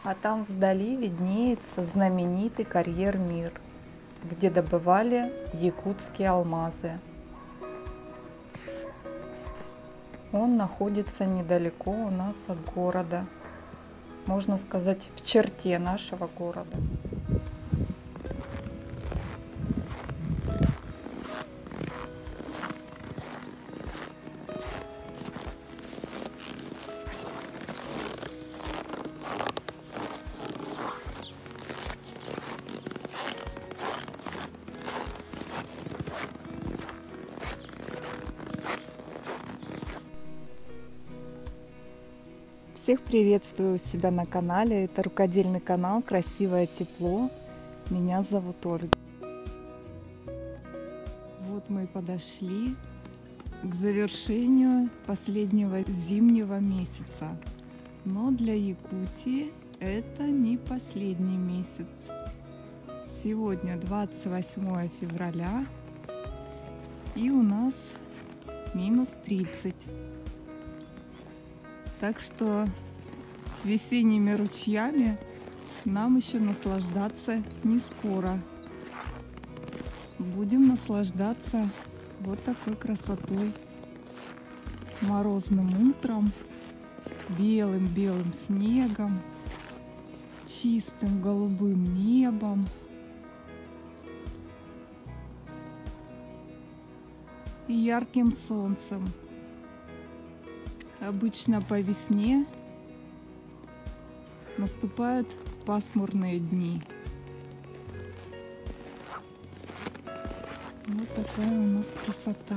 А там вдали виднеется знаменитый карьер «Мир», где добывали якутские алмазы. Он находится недалеко у нас от города, можно сказать, в черте нашего города. Всех приветствую у себя на канале. Это рукодельный канал «Красивое тепло». Меня зовут Ольга. Вот мы и подошли к завершению последнего зимнего месяца. Но для Якутии это не последний месяц. Сегодня 28 февраля и у нас минус 30. Так что весенними ручьями нам еще наслаждаться не скоро. Будем наслаждаться вот такой красотой. Морозным утром, белым-белым снегом, чистым голубым небом. И ярким солнцем. Обычно по весне наступают пасмурные дни. Вот такая у нас красота.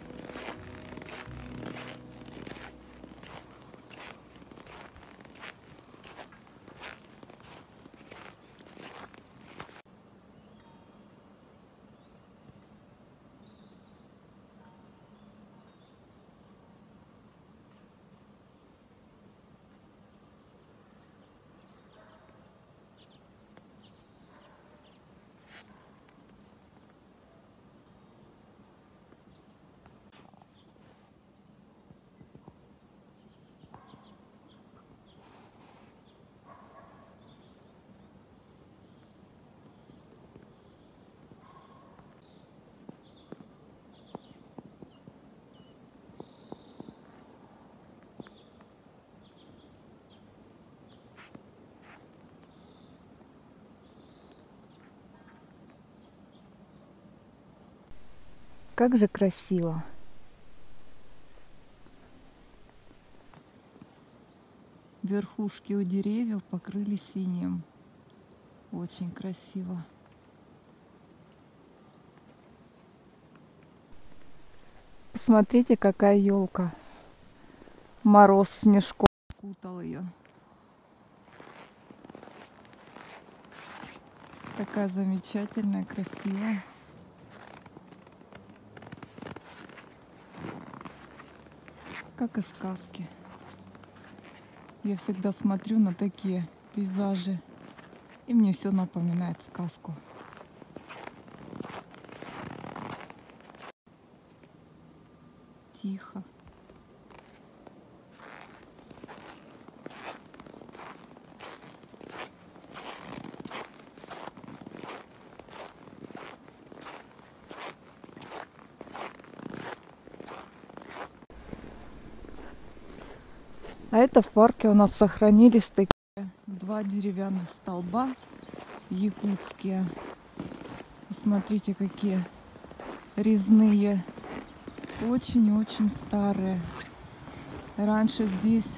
Как же красиво! Верхушки у деревьев покрыли синим. Очень красиво. Посмотрите, какая елка. Мороз снежком кутал ее. Такая замечательная, красивая. Как из сказки. Я всегда смотрю на такие пейзажи, и мне все напоминает сказку. Тихо. А это в парке у нас сохранились такие два деревянных столба якутские. Смотрите, какие резные. Очень-очень старые. Раньше здесь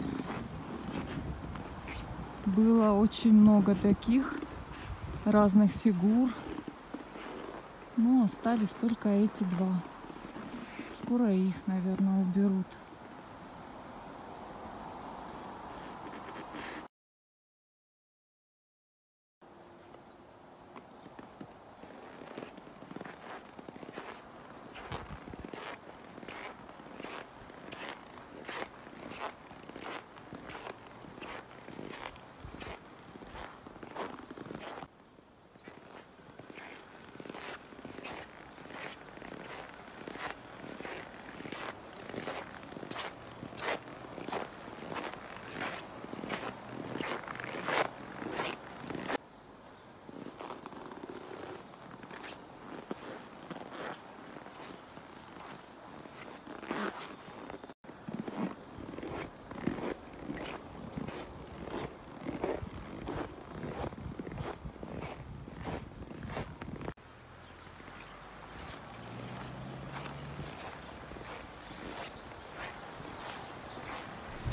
было очень много таких разных фигур. Но остались только эти два. Скоро их, наверное, уберут.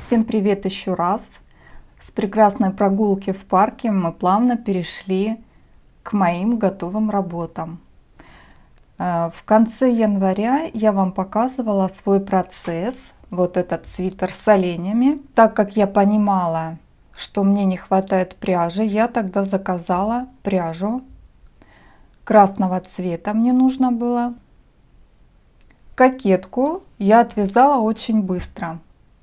Всем привет еще раз! С прекрасной прогулки в парке мы плавно перешли к моим готовым работам. В конце января я вам показывала свой процесс, вот этот свитер с оленями. Так как я понимала, что мне не хватает пряжи, я тогда заказала пряжу красного цвета, мне нужно было. Кокетку я отвязала очень быстро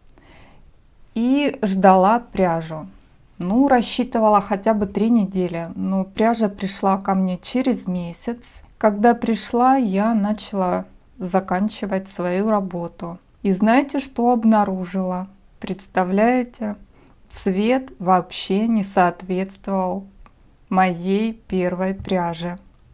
и ждала пряжу. Ну, рассчитывала хотя бы 3 недели, но пряжа пришла ко мне через месяц. Когда пришла, я начала заканчивать свою работу. И знаете, что обнаружила? Представляете? Цвет вообще не соответствовал моей первой пряже.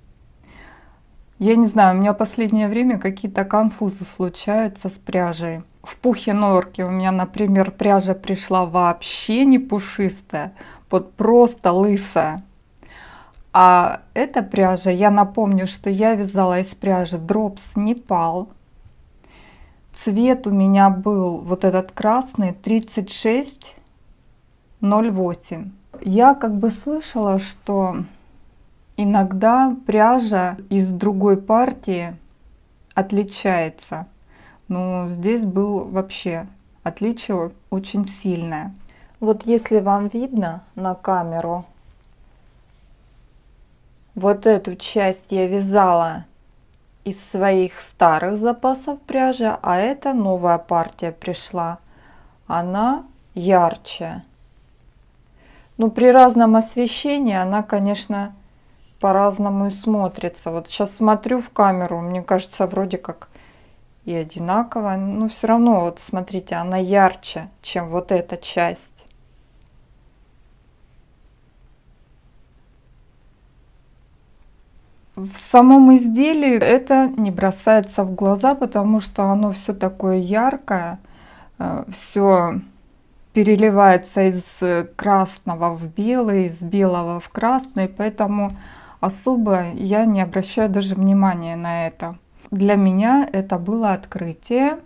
Я не знаю, у меня в последнее время какие-то конфузы случаются с пряжей. В пухе норки у меня, например, пряжа пришла вообще не пушистая, вот просто лысая. А эта пряжа, я напомню, что я вязала из пряжи Drops Nepal. Цвет у меня был вот этот красный 3608. Я как бы слышала, что иногда пряжа из другой партии отличается. Но здесь было вообще отличие очень сильное. Вот если вам видно на камеру, вот эту часть я вязала из своих старых запасов пряжи, а эта новая партия пришла. Она ярче. Но при разном освещении она, конечно, по-разному и смотрится. Вот сейчас смотрю в камеру, мне кажется, вроде как и одинаково, но все равно, вот смотрите, она ярче, чем вот эта часть. В самом изделии это не бросается в глаза, потому что оно все такое яркое, все переливается из красного в белый, из белого в красный, поэтому особо я не обращаю даже внимания на это. Для меня это было открытие,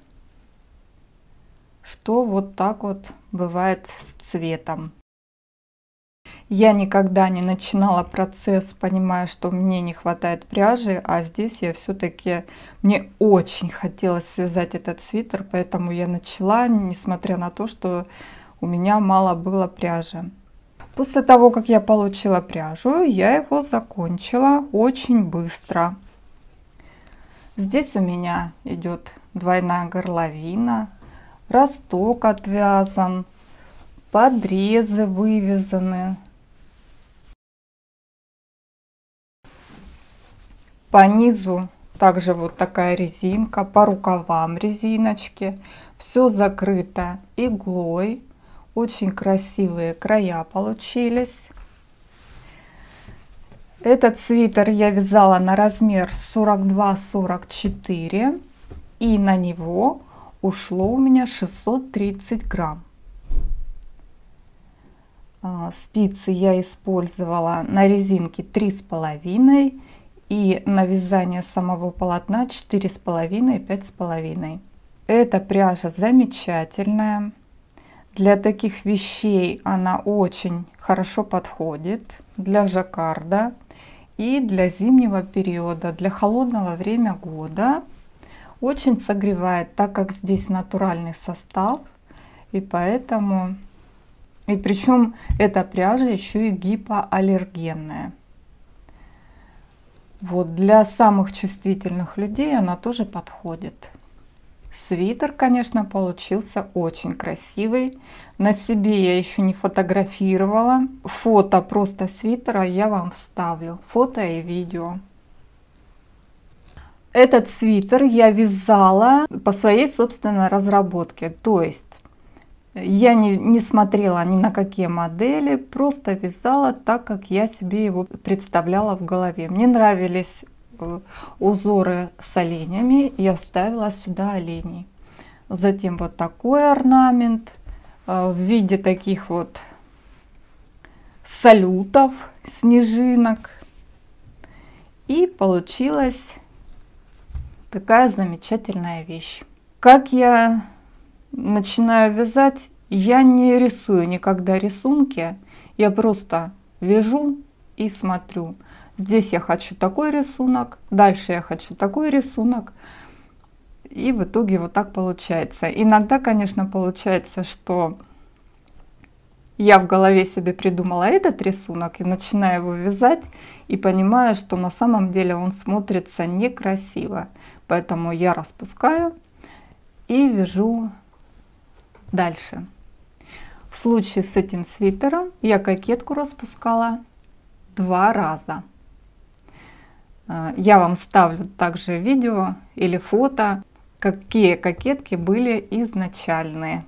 что вот так вот бывает с цветом. Я никогда не начинала процесс, понимая, что мне не хватает пряжи, а здесь я все-таки, мне очень хотелось связать этот свитер, поэтому я начала, несмотря на то, что у меня мало было пряжи. После того, как я получила пряжу, я его закончила очень быстро. Здесь у меня идет двойная горловина, росток отвязан, подрезы вывязаны. По низу также вот такая резинка, по рукавам резиночки. Все закрыто иглой. Очень красивые края получились. Этот свитер я вязала на размер 42-44. И на него ушло у меня 630 грамм. Спицы я использовала на резинке 3,5 и на вязание самого полотна 4,5-5,5. Эта пряжа замечательная. Для таких вещей она очень хорошо подходит, для жаккарда и для зимнего периода, для холодного времени года. Очень согревает, так как здесь натуральный состав, и поэтому, и причем эта пряжа еще и гипоаллергенная. Вот для самых чувствительных людей она тоже подходит. Свитер, конечно, получился очень красивый. На себе я еще не фотографировала. Фото просто свитера я вам вставлю. Фото и видео. Этот свитер я вязала по своей собственной разработке. То есть я не смотрела ни на какие модели. Просто вязала так, как я себе его представляла в голове. Мне нравились узоры с оленями, я вставила сюда оленей. Затем вот такой орнамент в виде таких вот салютов, снежинок. И получилась такая замечательная вещь. Как я начинаю вязать, Я не рисую никогда рисунки, я просто вяжу и смотрю. Здесь я хочу такой рисунок, дальше я хочу такой рисунок. И в итоге вот так получается. Иногда, конечно, получается, что я в голове себе придумала этот рисунок и начинаю его вязать, и понимаю, что на самом деле он смотрится некрасиво. Поэтому я распускаю и вяжу дальше. В случае с этим свитером я кокетку распускала 2 раза. Я вам ставлю также видео или фото, какие кокетки были изначальные.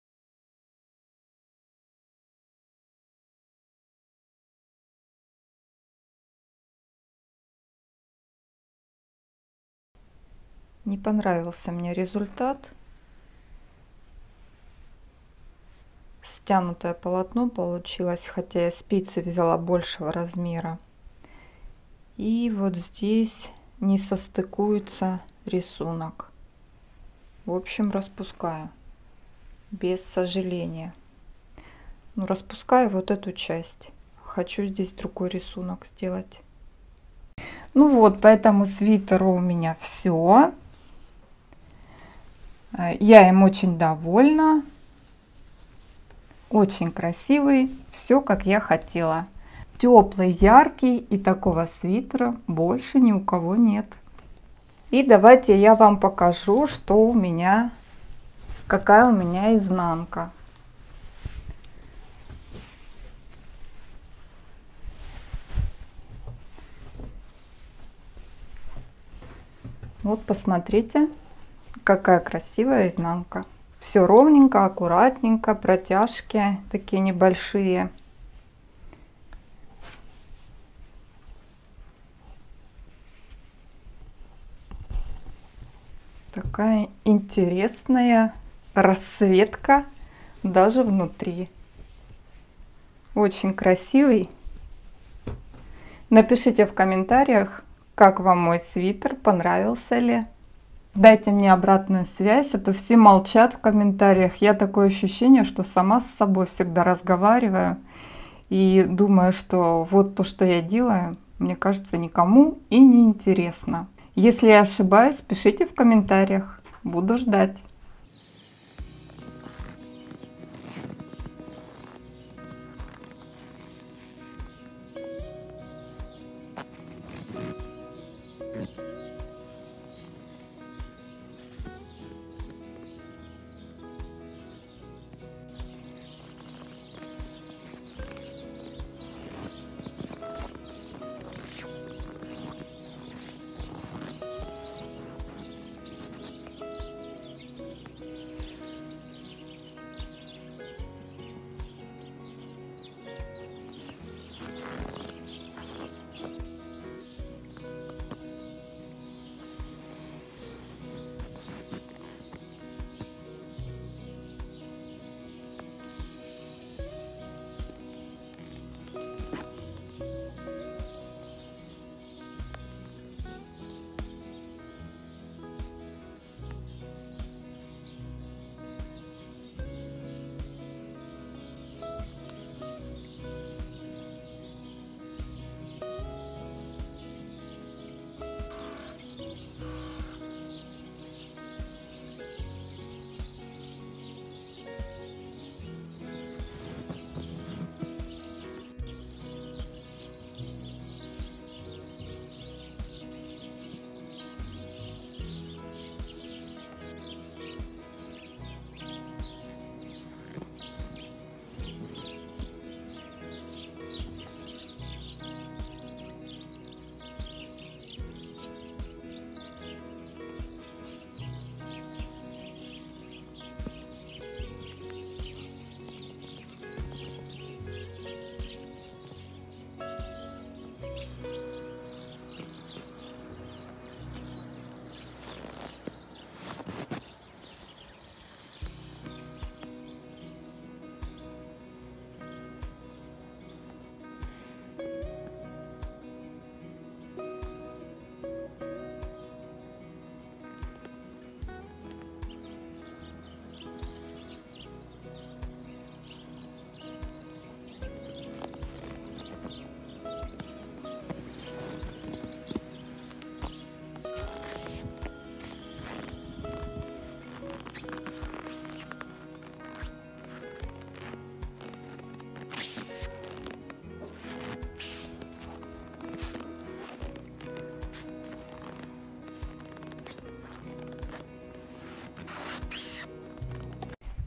Не понравился мне результат. Стянутое полотно получилось, хотя я спицы взяла большего размера. И вот здесь не состыкуется рисунок. В общем, распускаю без сожаления. Ну, распускаю вот эту часть. Хочу здесь другой рисунок сделать. Ну вот, по этому свитеру у меня все. Я им очень довольна. Очень красивый, все как я хотела. Теплый, яркий, и такого свитера больше ни у кого нет. И давайте я вам покажу, что у меня, какая у меня изнанка. Вот посмотрите, какая красивая изнанка. Все ровненько, аккуратненько, протяжки такие небольшие. Такая интересная расцветка даже внутри. Очень красивый. Напишите в комментариях, как вам мой свитер, понравился ли. Дайте мне обратную связь, а то все молчат в комментариях. Я такое ощущение, что сама с собой всегда разговариваю и думаю, что вот то, что я делаю, мне кажется, никому и не интересно. Если я ошибаюсь, пишите в комментариях. Буду ждать.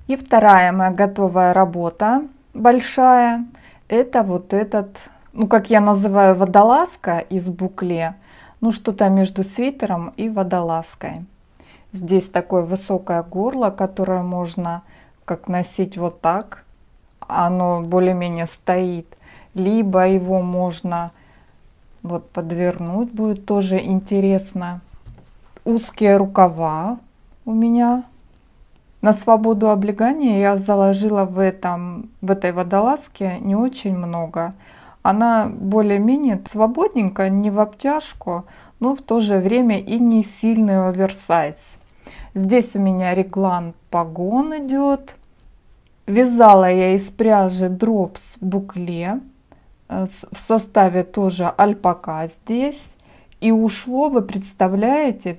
И вторая моя готовая работа большая, это вот этот, ну как я называю, водолазка из букле, ну что-то между свитером и водолазкой. Здесь такое высокое горло, которое можно как носить вот так, оно более-менее стоит, либо его можно вот подвернуть, будет тоже интересно. Узкие рукава у меня. На свободу облегания я заложила в этой водолазке не очень много. Она более-менее свободненькая, не в обтяжку, но в то же время и не сильный оверсайз. Здесь у меня реглан погон идет. Вязала я из пряжи Drops букле. В составе тоже альпака здесь. И ушло, вы представляете,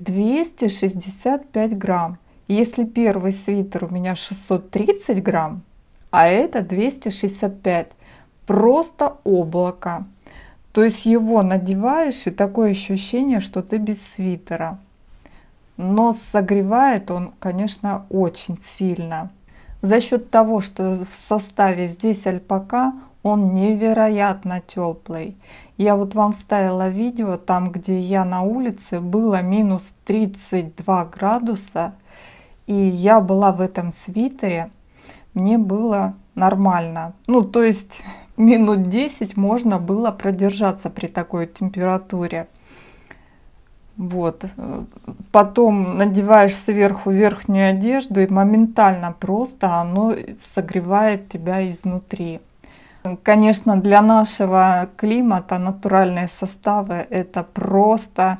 265 грамм. Если первый свитер у меня 630 грамм, а это 265, просто облако. То есть его надеваешь, и такое ощущение, что ты без свитера. Но согревает он, конечно, очень сильно. За счет того, что в составе здесь альпака, он невероятно теплый. Я вот вам вставила видео, там где я на улице, было минус 32 градуса. И я была в этом свитере, мне было нормально. Ну, то есть минут 10 можно было продержаться при такой температуре. Вот. Потом надеваешь сверху верхнюю одежду, и моментально просто оно согревает тебя изнутри. Конечно, для нашего климата натуральные составы это просто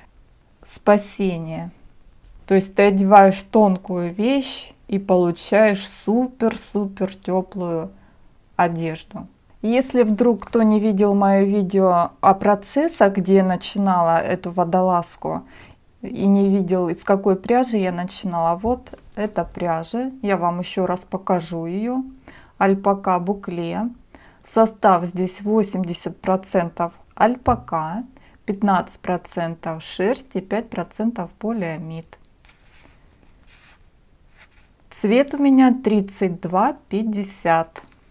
спасение. То есть ты одеваешь тонкую вещь и получаешь супер-супер теплую одежду. Если вдруг кто не видел мое видео о процессах, где я начинала эту водолазку, и не видел, из какой пряжи я начинала, вот эта пряжа, я вам еще раз покажу ее. Альпака букле. Состав здесь 80% альпака, 15% шерсть и 5% полиамид. Цвет у меня 32,50.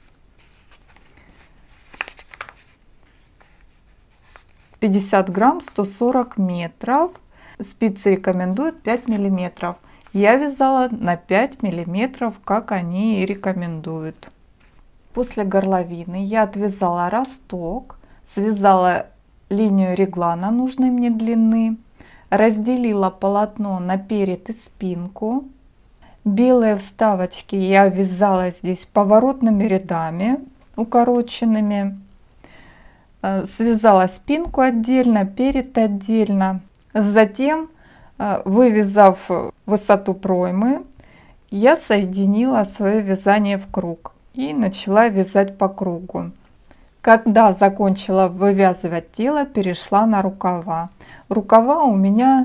«50 грамм, 140 метров». Спицы рекомендуют 5 миллиметров. Я вязала на 5 миллиметров, как они и рекомендуют. После горловины я отвязала росток, связала линию реглана нужной мне длины, разделила полотно на перед и спинку. Белые вставочки я вязала здесь поворотными рядами укороченными. Связала спинку отдельно, перед отдельно. Затем, вывязав высоту проймы, я соединила свое вязание в круг и начала вязать по кругу. Когда закончила вывязывать тело, перешла на рукава. Рукава у меня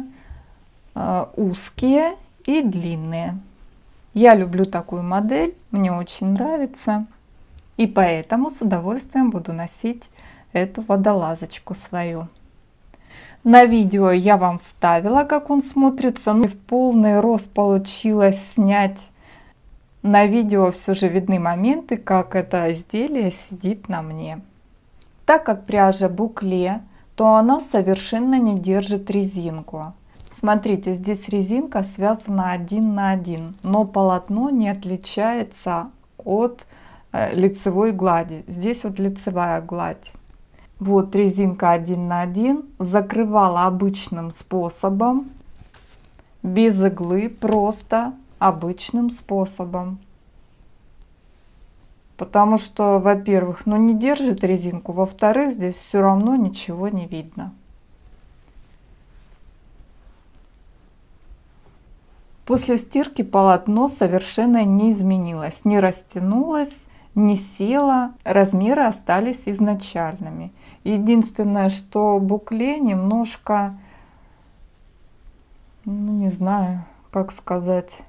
узкие и длинные. Я люблю такую модель, мне очень нравится. И поэтому с удовольствием буду носить эту водолазочку свою. На видео я вам вставила, как он смотрится. Но в полный рост получилось снять. На видео все же видны моменты, как это изделие сидит на мне. Так как пряжа букле, то она совершенно не держит резинку. Смотрите, здесь резинка связана 1 на 1, но полотно не отличается от лицевой глади. Здесь вот лицевая гладь. Вот резинка 1 на 1, закрывала обычным способом, без иглы, просто обычным способом. Потому что, во-первых, ну не держит резинку, во-вторых, здесь все равно ничего не видно. После стирки полотно совершенно не изменилось, не растянулось, не село, размеры остались изначальными. Единственное, что букле немножко, ну не знаю, как сказать,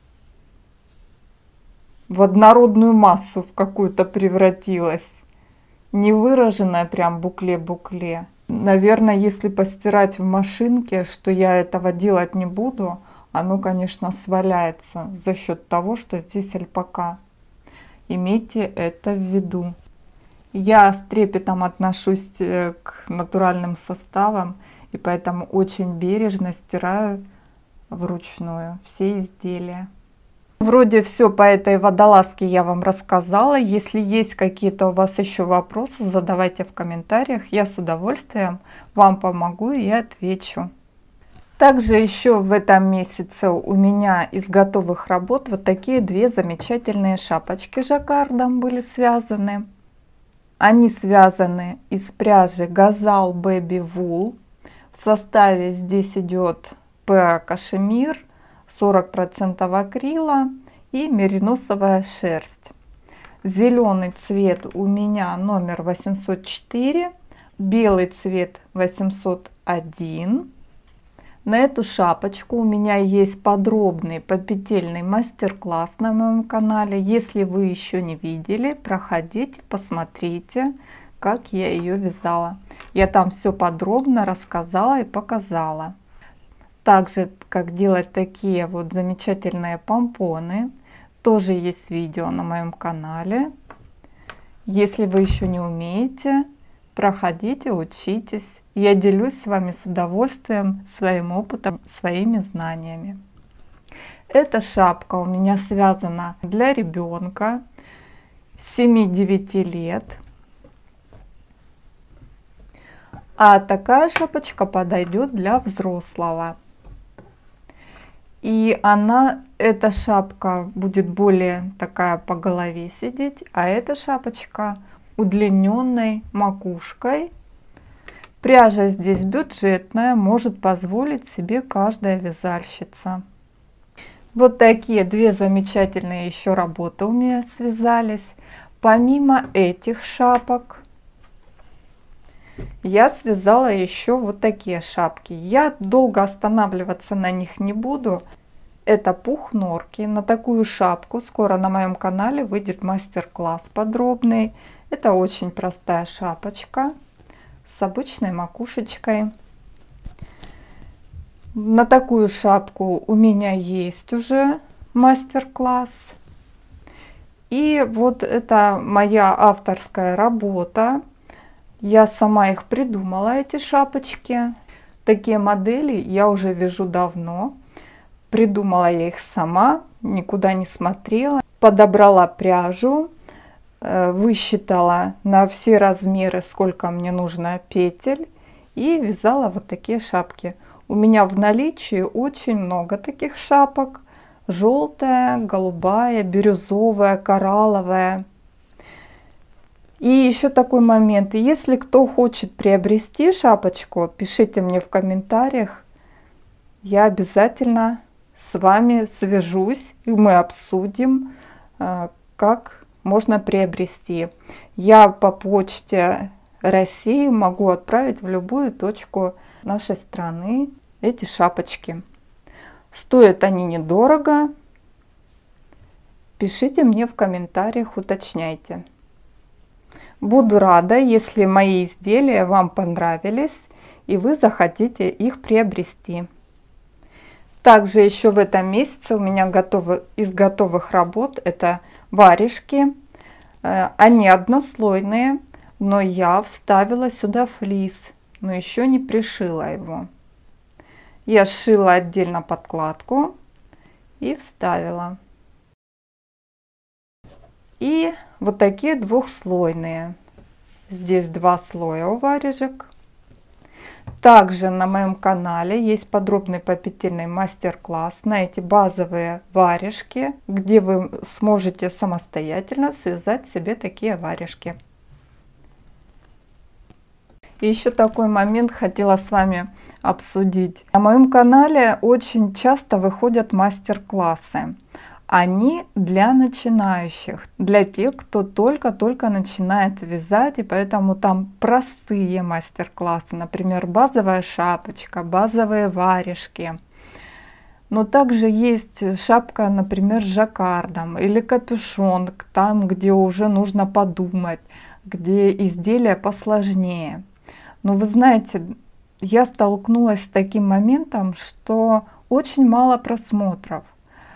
в однородную массу в какую-то превратилась. Не выраженная прям букле-букле. Наверное, если постирать в машинке, что я этого делать не буду, оно, конечно, сваляется за счет того, что здесь альпака. Имейте это в виду. Я с трепетом отношусь к натуральным составам, и поэтому очень бережно стираю вручную все изделия. Вроде все по этой водолазке я вам рассказала. Если есть какие-то у вас еще вопросы, задавайте в комментариях. Я с удовольствием вам помогу и отвечу. Также еще в этом месяце у меня из готовых работ вот такие две замечательные шапочки жаккардом были связаны. Они связаны из пряжи Gazal Baby Wool. В составе здесь идет ПА кашемир, 40% акрила и мериносовая шерсть. Зеленый цвет у меня номер 804, белый цвет 801. На эту шапочку у меня есть подробный попетельный мастер-класс на моем канале. Если вы еще не видели, проходите, посмотрите, как я ее вязала. Я там все подробно рассказала и показала. Также, как делать такие вот замечательные помпоны, тоже есть видео на моем канале. Если вы еще не умеете, проходите, учитесь. Я делюсь с вами с удовольствием своим опытом, своими знаниями. Эта шапка у меня связана для ребенка 7-9 лет. А такая шапочка подойдет для взрослого. И эта шапка будет более такая по голове сидеть, а эта шапочка удлиненной макушкой. Пряжа здесь бюджетная, может позволить себе каждая вязальщица. Вот такие две замечательные еще работы у меня связались. Помимо этих шапок, я связала еще вот такие шапки. Я долго останавливаться на них не буду. Это пух норки. На такую шапку скоро на моем канале выйдет мастер-класс подробный. Это очень простая шапочка с обычной макушечкой. На такую шапку у меня есть уже мастер-класс. И вот это моя авторская работа. Я сама их придумала, эти шапочки. Такие модели я уже вяжу давно. Придумала я их сама, никуда не смотрела. Подобрала пряжу. Высчитала на все размеры, сколько мне нужно петель, и вязала вот такие шапки. У меня в наличии очень много таких шапок. Желтая, голубая, бирюзовая, коралловая. И еще такой момент. Если кто хочет приобрести шапочку, пишите мне в комментариях. Я обязательно с вами свяжусь, и мы обсудим, как можно приобрести. Я по почте России могу отправить в любую точку нашей страны эти шапочки. Стоят они недорого. Пишите мне в комментариях, уточняйте. Буду рада, если мои изделия вам понравились и вы захотите их приобрести. Также еще в этом месяце у меня из готовых работ это варежки. Они однослойные, но я вставила сюда флис, но еще не пришила его. Я сшила отдельно подкладку и вставила. И вот такие двухслойные. Здесь два слоя у варежек. Также на моем канале есть подробный попетельный мастер-класс на эти базовые варежки, где вы сможете самостоятельно связать себе такие варежки. И еще такой момент хотела с вами обсудить. На моем канале очень часто выходят мастер-классы. Они для начинающих, для тех, кто только-только начинает вязать, и поэтому там простые мастер-классы, например, базовая шапочка, базовые варежки. Но также есть шапка, например, с жаккардом или капюшон, там, где уже нужно подумать, где изделия посложнее. Но вы знаете, я столкнулась с таким моментом, что очень мало просмотров.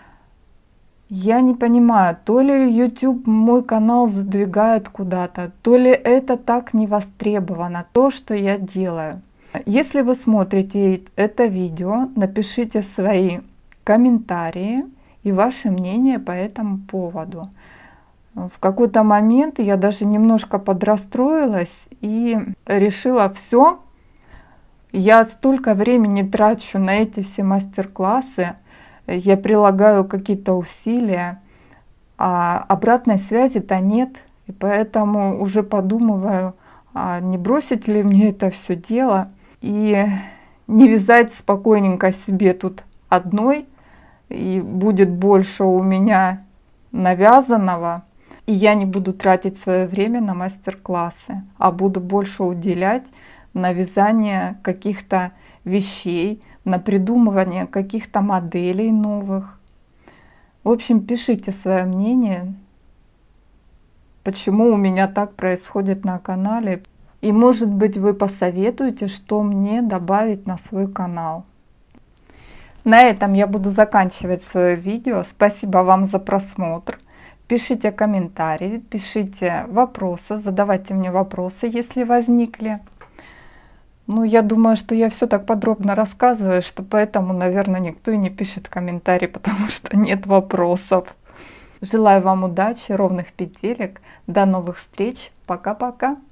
Я не понимаю, то ли YouTube мой канал задвигает куда-то, то ли это так не востребовано, то, что я делаю. Если вы смотрите это видео, напишите свои комментарии и ваше мнение по этому поводу. В какой-то момент я даже немножко подрастроилась и решила: все, я столько времени трачу на эти все мастер-классы, я прилагаю какие-то усилия, а обратной связи-то нет. И поэтому уже подумываю, а не бросить ли мне это все дело и не вязать спокойненько себе тут одной, и будет больше у меня навязанного, и я не буду тратить свое время на мастер-классы, а буду больше уделять на вязание каких-то вещей, на придумывание каких-то моделей новых. В общем, пишите свое мнение, почему у меня так происходит на канале. И может быть вы посоветуете, что мне добавить на свой канал. На этом я буду заканчивать свое видео. Спасибо вам за просмотр. Пишите комментарии, пишите вопросы, задавайте мне вопросы, если возникли. Ну, я думаю, что я все так подробно рассказываю, что поэтому, наверное, никто и не пишет комментарий, потому что нет вопросов. Желаю вам удачи, ровных петелек. До новых встреч. Пока-пока.